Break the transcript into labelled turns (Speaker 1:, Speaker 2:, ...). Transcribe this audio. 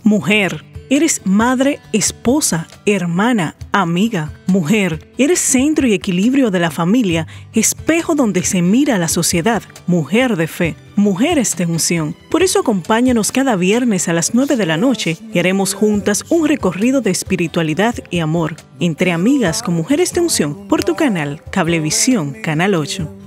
Speaker 1: Mujer, eres madre, esposa, hermana, amiga. Mujer, eres centro y equilibrio de la familia, espejo donde se mira la sociedad. Mujer de fe, mujeres de unción. Por eso acompáñanos cada viernes a las 9 de la noche y haremos juntas un recorrido de espiritualidad y amor entre amigas con Mujeres de Unción por tu canal Cablevisión Canal 8.